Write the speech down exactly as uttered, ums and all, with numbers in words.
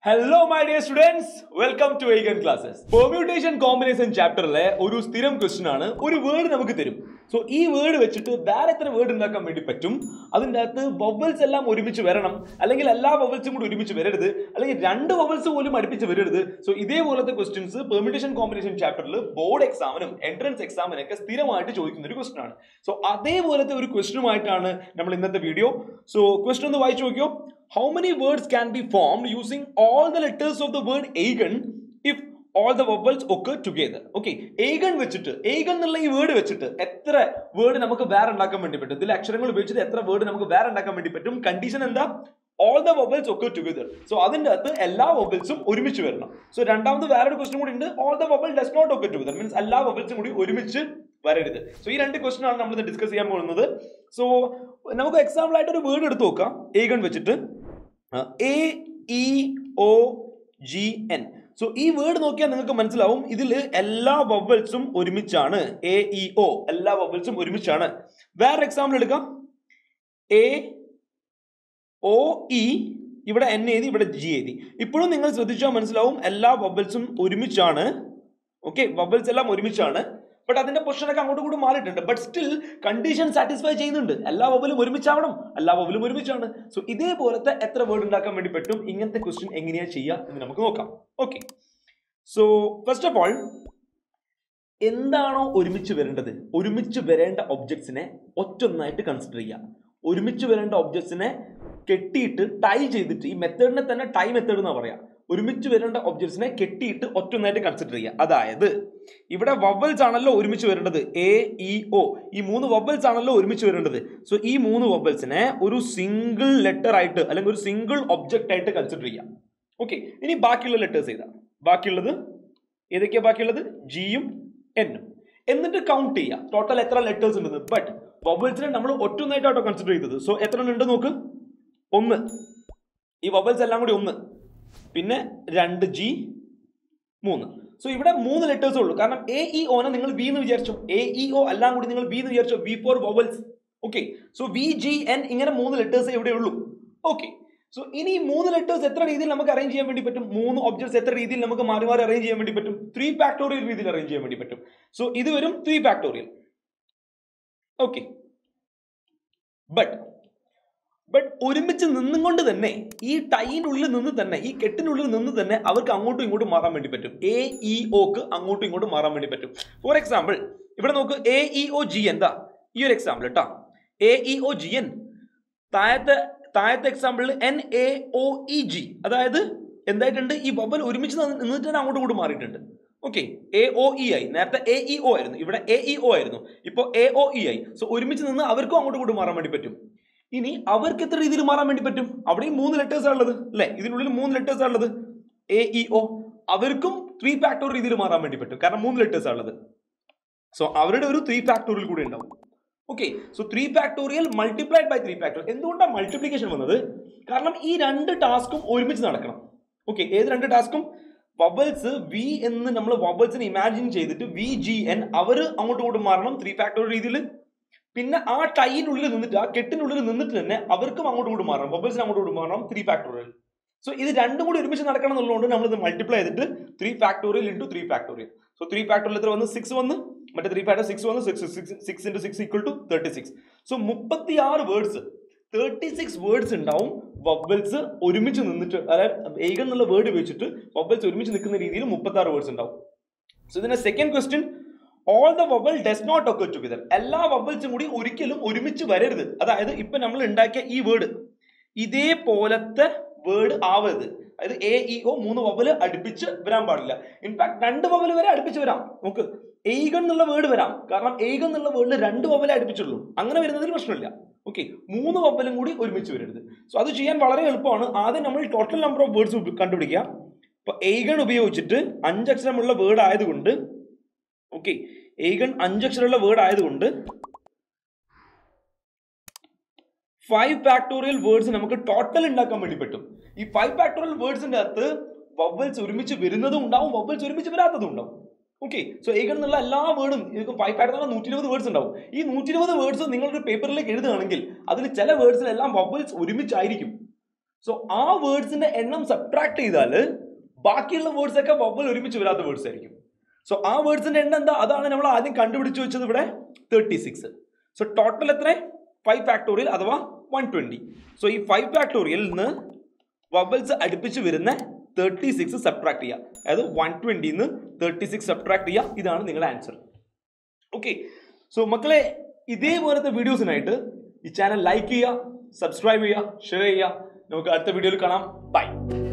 Hello my dear students, welcome to Aegon Classes. Permutation combination chapter le oru stiram question aanu oru word namukku therum. So ee word vechittu വേറെ എത്ര word ഉണ്ടാക്കാൻ വേണ്ടി പറ്റും അതിന്റെ അകത്ത് vowels എല്ലാം ഒരുമിച്ച് വരണം അല്ലെങ്കിൽ എല്ലാ vowelsഉം കൂടി ഒരുമിച്ച് വരരുത് അല്ലെങ്കിൽ രണ്ട് vowels പോലും അടുപ്പിച്ച് വരരുത്. സോ ഇതേപോലത്തെ questions permutation combination chapterൽ ബോർഡ് എക്സാമിനും എൻട്രൻസ് എക്സാമിനൊക്കെ സ്ഥിരമായിട്ട് ചോദിക്കുന്ന ഒരു question ആണ്. സോ അതേപോലത്തെ ഒരു ക്വസ്റ്റ്യനുമായിട്ടാണ് നമ്മൾ ഇന്നത്തെ വീഡിയോ. സോ ക്വസ്റ്റ്യൻ ഒന്ന് വായിച്ചു നോക്കിയോ. How many words can be formed using all the letters of the word Aegon if all the vowels occur together? Okay, Aegon വെച്ചിട്ട് Aegon എന്നുള്ള ഈ വേർഡ് വെച്ചിട്ട് എത്ര വേർഡ് നമുക്ക് വേറെ ഉണ്ടാക്കാൻ വേണ്ടി പറ്റും? ഇതിലെ അക്ഷരങ്ങൾ ഉപയോഗിച്ചിട്ട് എത്ര വേർഡ് നമുക്ക് വേറെ ഉണ്ടാക്കാൻ വേണ്ടി പറ്റും? കണ്ടീഷൻ എന്താ? All the vowels occur together. So അതിന്റെ അകത്ത് എല്ലാ vowelsഉം ഒരുമിച്ച് വരണം. സോ രണ്ടാമത് വേറൊരു ക്വസ്റ്റ്യൻ കൂടി ഉണ്ട്. All the vowel does not occur together. Means എല്ലാ vowelsഉം കൂടി ഒരുമിച്ച് വരരുത്. സോ ഈ രണ്ട് ക്വസ്റ്റ്യൻ ആണ് നമ്മൾ ഡിസ്കസ് ചെയ്യാൻ പോകുന്നത്. സോ നമുക്ക് എക്സാമ്പിൾ ആയിട്ട് ഒരു വേർഡ് എടുത്ത് നോക്കാം. Aegon വെച്ചിട്ട് A E O G N. So ഈ വേർഡ് നോക്കിയാൽ നിങ്ങൾക്ക് മനസ്സിലാവും ഇതിൽ എല്ലാ വവൽസും ഒരുമിച്ചാണ്. എ ഇ ഒ എല്ലാ വവൽസും ഒരുമിച്ചാണ്. വേറെ എക്സാമ്പിൾ എടുക്കാം. എ ഒ ഇ ഇവിടെ എൻ എഴുതി ഇവിടെ ജി എഴുതി. ഇപ്പോഴും നിങ്ങൾ ശ്രദ്ധിച്ചാൽ മനസ്സിലാവും എല്ലാ വവൽസും ഒരുമിച്ചാണ്. ഓക്കെ, വവൽസ് എല്ലാം ഒരുമിച്ചാണ്. ബട്ട് അതിന്റെ പൊസിഷൻ ഒക്കെ അങ്ങോട്ടും കൂടി മാറിയിട്ടുണ്ട്. ബട്ട് സ്റ്റിൽ കണ്ടീഷൻ സാറ്റിസ്ഫൈ ചെയ്യുന്നുണ്ട്. എല്ലാ വവലും ഒരുമിച്ചാവണം, എല്ലാ വവലും ഒരുമിച്ചാണ്. സോ ഇതേപോലത്തെ എത്ര വേർഡ് ഉണ്ടാക്കാൻ വേണ്ടി പറ്റും? ഇങ്ങനത്തെ ക്വസ്റ്റ്യൻ എങ്ങനെയാ ചെയ്യുക എന്ന് നമുക്ക് നോക്കാം. Okay, so first of all എന്താണോ ഒരുമിച്ച് വരേണ്ടത്, ഒരുമിച്ച് വരേണ്ട ഒബ്ജക്ട്സിനെ ഒറ്റൊന്നായിട്ട് കൺസിഡർ ചെയ്യുക. ഒരുമിച്ച് വരേണ്ട ഒബ്ജക്ട്സിനെ കെട്ടിയിട്ട് ടൈ ചെയ്തിട്ട്, ഈ മെത്തേഡിനെ തന്നെ ടൈ മെത്തേഡ് എന്നാ പറയാ. ഒരുമിച്ച് വരേണ്ട ഒബ്ജക്ട്സിനെ കെട്ടിയിട്ട് ഒറ്റൊന്നായിട്ട് കൺസിഡർ ചെയ്യുക. അതായത് ഇവിടെ വവൽസ് ആണല്ലോ ഒരുമിച്ച് വരേണ്ടത്. എ ഇ ഒ ഈ മൂന്ന് വവൽസ് ആണല്ലോ ഒരുമിച്ച് വരേണ്ടത്. സോ ഈ മൂന്ന് വവൽസിനെ ഒരു സിംഗിൾ ലെറ്റർ ആയിട്ട് അല്ലെങ്കിൽ ഒരു സിംഗിൾ ഒബ്ജക്റ്റ് ആയിട്ട് കൺസിഡർ ചെയ്യാം. ഓക്കെ, ഇനി ബാക്കിയുള്ള ലെറ്റേഴ്സ് ചെയ്താ ബാക്കിയുള്ളത് ഏതൊക്കെയാ? ബാക്കിയുള്ളത് ജിയും എന്നും. എന്നിട്ട് കൗണ്ട് ചെയ്യാം ടോട്ടൽ എത്ര ലെറ്റേഴ്സ് ഉണ്ടെന്ന്. ബട്ട് വവൽസിനെ നമ്മൾ ഒറ്റൊന്നായിട്ടാട്ടോ കൺസിഡർ ചെയ്തത്. സോ എത്ര ഉണ്ട് നോക്ക്. ഒന്ന്, ഈ വവൽസ് എല്ലാം കൂടി ഒന്ന്, പിന്നെ രണ്ട് ജി, മൂന്ന്. സോ ഇവിടെ മൂന്ന് ലെറ്റേഴ്സ് ഉള്ളൂ. കാരണം എ ഇ ഓനെ നിങ്ങൾ വി എന്ന് വിചാരിച്ചോ, എ ഇ ഒ എല്ലാം കൂടി നിങ്ങൾ വി എന്ന് വിചാരിച്ചോ, V for vowels. Okay, so V G N ഇങ്ങനെ മൂന്ന് ലെറ്റേഴ്സ് ഇവിടെ ഉള്ളൂ. ഓക്കെ, സോ ഇനി മൂന്ന് ലെറ്റേഴ്സ് എത്ര രീതിയിൽ നമുക്ക് അറേഞ്ച് ചെയ്യാൻ വേണ്ടി പറ്റും? മൂന്ന് ഒബ്ജക്ട്സ് എത്ര രീതിയിൽ നമുക്ക് മാറി മാറി അറേഞ്ച് ചെയ്യാൻ വേണ്ടി പറ്റും? ത്രീ ഫാക്ടോറിയൽ രീതിയിൽ അറേഞ്ച് ചെയ്യാൻ വേണ്ടി പറ്റും. സോ ഇത് വരും three factorial. Okay, but but ഒരുമിച്ച് നിന്നുകൊണ്ട് തന്നെ ഈ ടൈനുള്ളിൽ നിന്ന് തന്നെ ഈ കെട്ടിനുള്ളിൽ നിന്ന് തന്നെ അവർക്ക് അങ്ങോട്ടും ഇങ്ങോട്ടും മാറാൻ വേണ്ടി പറ്റും. എ ഇ ഒക്ക് അങ്ങോട്ടും ഇങ്ങോട്ടും മാറാൻ വേണ്ടി പറ്റും. ഫോർ എക്സാമ്പിൾ ഇവിടെ നോക്ക്, എ ഇ ഒ ജി എന്താ ഈ ഒരു എക്സാമ്പിൾ കേട്ടോ. A E O G N. താഴത്തെ താഴത്തെ എക്സാമ്പിളിൽ N A O E G. അതായത് എന്തായിട്ടുണ്ട്? ഈ വവൽ ഒരുമിച്ച് നിന്നിട്ട് തന്നെ അങ്ങോട്ടും ഇങ്ങോട്ടും മാറിയിട്ടുണ്ട്. ഓക്കെ, എ ഒ ഇ ആയി. നേരത്തെ എ ഇ ഒ ആയിരുന്നു, ഇവിടെ എ ഇ ഒ ആയിരുന്നു, ഇപ്പോൾ എ ഒ ഇ ആയി. സോ ഒരുമിച്ച് നിന്ന് അവർക്കും അങ്ങോട്ടും ഇങ്ങോട്ടും മാറാൻ വേണ്ടി പറ്റും. ഇനി അവർക്ക് എത്ര രീതിയിൽ മാറാൻ വേണ്ടി പറ്റും? അവിടെയും മൂന്ന് ലെറ്റേഴ്സ് ആണുള്ളത് അല്ലെ, ഇതിനുള്ളിൽ മൂന്ന് ലെറ്റേഴ്സ് ആണുള്ളത്. എ ഇ ഒ അവർക്കും ത്രീ ഫാക്ടോറിയൽ രീതിയിൽ മാറാൻ വേണ്ടി പറ്റും. കാരണം മൂന്ന് ലെറ്റേഴ്സ് ആണുള്ളത്. സോ അവരുടെ ഒരു ത്രീ ഫാക്ടോറിയൽ കൂടി ഉണ്ടാവും. Okay, so three factorial multiplied by three factorial. എന്തുകൊണ്ടാണ് മൾട്ടിപ്ലിക്കേഷൻ വന്നത്? കാരണം ഈ രണ്ട് ടാസ്കും ഒരുമിച്ച് നടക്കണം. ഓക്കെ, ഏത് രണ്ട് ടാസ്കും? വവൽസ് വി എന്ന് നമ്മൾ വവൽസിനെ ഇമാജിൻ ചെയ്തിട്ട് വി ജി എൻ അവർ അങ്ങോട്ടും ഇങ്ങോട്ടും മാറണം ത്രീ ഫാക്ടോറിയൽ രീതിയിൽ. പിന്നെ ആ ടൈനുള്ളിൽ നിന്നിട്ട് ആ കെട്ടിനുള്ളിൽ നിന്നിട്ട് തന്നെ അവർക്കും അങ്ങോട്ടും ഇങ്ങോട്ടും മാറണം, വവൽസിന് അങ്ങോട്ടും ഇങ്ങോട്ടും മാറണം ത്രീ ഫാക്ടോറിയൽ. സോ ഇത് രണ്ടും കൂടി ഒരുമിച്ച് നടക്കണം എന്നുള്ളതുകൊണ്ട് നമ്മൾ ഇത് മൾട്ടിപ്ലൈ ചെയ്തിട്ട് three factorial into three factorial. So three factorial എത്ര വന്ന്? സിക്സ് വന്ന്. മറ്റേ ത്രീ ഫാക്ടോറിയൽ സിക്സ് വന്ന്. Six six six into six equal to thirty six. So മുപ്പത്തി ആറ് വേർഡ്സ്, തേർട്ടി സിക്സ് വേർഡ്സ് ഉണ്ടാവും വവൽസ് ഒരുമിച്ച് നിന്നിട്ട്. അതായത് Aegon എന്നുള്ള വേർഡ് ഉപയോഗിച്ചിട്ട് വവൽസ് ഒരുമിച്ച് നിൽക്കുന്ന രീതിയിൽ മുപ്പത്തി ആറ് വേർഡ്സ് ഉണ്ടാവും. സോ ഇതിന്റെ second question, all the vowel does not occur together. എല്ലാ വവൽസും കൂടി ഒരിക്കലും ഒരുമിച്ച് വരരുത്. അതായത് ഇപ്പൊ നമ്മൾ ഉണ്ടാക്കിയ ഈ വേർഡ് ഇതേപോലത്തെ വേർഡ് ആവരുത്. അതായത് എ ഇ ഒ മൂന്ന് വവല് അടുപ്പിച്ച് വരാൻ പാടില്ല. ഇൻഫാക്ട് രണ്ട് വവല് വരെ അടുപ്പിച്ച് വരാം. നമുക്ക് Aegon എന്നുള്ള വേർഡ് വരാം. കാരണം Aegon എന്നുള്ള വേർഡിൽ രണ്ട് വവലെ അടുപ്പിച്ചുള്ളൂ. അങ്ങനെ വരുന്നതിന് പ്രശ്നമില്ല. ഓക്കെ, മൂന്ന് വവലും കൂടി ഒരുമിച്ച് വരരുത്. സോ അത് ചെയ്യാൻ വളരെ എളുപ്പമാണ്. ആദ്യം നമ്മൾ ടോട്ടൽ നമ്പർ ഓഫ് വേർഡ്സ് കണ്ടുപിടിക്കുക. ഇപ്പൊ Aegon ഉപയോഗിച്ചിട്ട് അഞ്ചക്ഷരമുള്ള വേർഡ് ആയതുകൊണ്ട്, ഓക്കെ, Aegon അഞ്ചക്ഷരമുള്ള വേർഡ് ആയതുകൊണ്ട് ഫൈവ് ഫാക്ടോറിയൽ വേർഡ്സ് നമുക്ക് ടോട്ടൽ ഉണ്ടാക്കാൻ വേണ്ടി പറ്റും. ഈ ഫൈവ് ഫാക്ടോറിയൽ വേർഡ്സിന്റെ അകത്ത് വവൽസ് ഒരുമിച്ച് വരുന്നതും ഉണ്ടാവും, വവൽസ് ഒരുമിച്ച് വരാത്തതും ഉണ്ടാവും. ഓക്കെ, സോ Aegon എന്നുള്ള എല്ലാ വേർഡും നിങ്ങൾക്ക് ഫൈവ് ഫാക്ടോറിയൽ നൂറ്റി ഇരുപത് വേർഡ്സ് ഉണ്ടാവും. ഈ നൂറ്റി ഇരുപത് വേർഡ്സ് നിങ്ങളൊരു പേപ്പറിലേക്ക് എഴുതുകയാണെങ്കിൽ അതിൽ ചില വേർഡ്സിലെല്ലാം വവൽസ് ഒരുമിച്ചായിരിക്കും. സോ ആ വേർഡ്സിന്റെ എണ്ണം സബ്ട്രാക്ട് ചെയ്താൽ ബാക്കിയുള്ള വേർഡ്സ് ഒക്കെ വവ്വൽ ഒരുമിച്ച് വരാത്ത വേർഡ്സ് ആയിരിക്കും. സോ ആ വേർഡ്സിന്റെ എണ്ണം എന്താ? അതാണ് നമ്മൾ ആദ്യം കണ്ടുപിടിച്ചു വെച്ചത് ഇവിടെ തേർട്ടി സിക്സ്. സോ ടോട്ടൽ എത്ര? ഫൈവ് ഫാക്ടോറിയൽ അഥവാ വൺ ട്വന്റി. സോ ഈ ഫൈവ് ഫാക്ടോറിയലിൽ നിന്ന് വവൽസ് അടുപ്പിച്ച് വരുന്ന തേർട്ടി സിക്സ് സബ്ട്രാക്ട് ചെയ്യുക. അതായത് വൺ ട്വന്റിന്ന് തേർട്ടി സിക്സ് സബ്ട്രാക്ട് ചെയ്യുക. ഇതാണ് നിങ്ങളുടെ ആൻസർ. ഓക്കെ, സോ മക്കളെ, ഇതേപോലത്തെ വീഡിയോസിനായിട്ട് ഈ ചാനൽ ലൈക്ക് ചെയ്യുക, സബ്സ്ക്രൈബ് ചെയ്യുക, ഷെയർ ചെയ്യുക. നമുക്ക് അടുത്ത വീഡിയോയിൽ കാണാം. ബൈ.